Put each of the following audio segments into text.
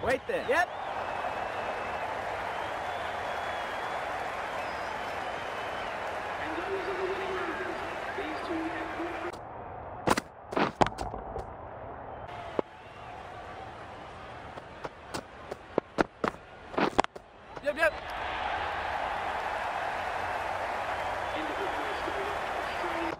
Wait there. Yep. And those are the winning runners. These two have good. Yep. Into the first over. Australia.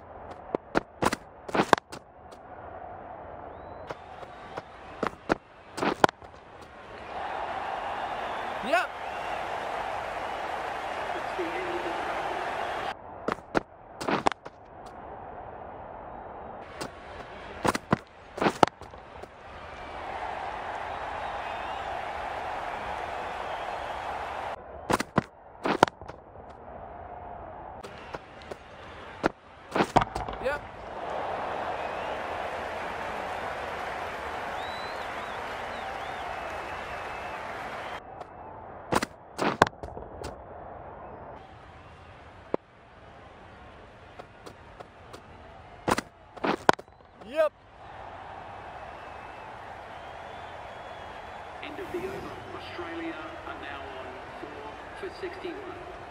Yep. It's the end of the Yep. Yep. end of the over. Australia are now on 4 for 61.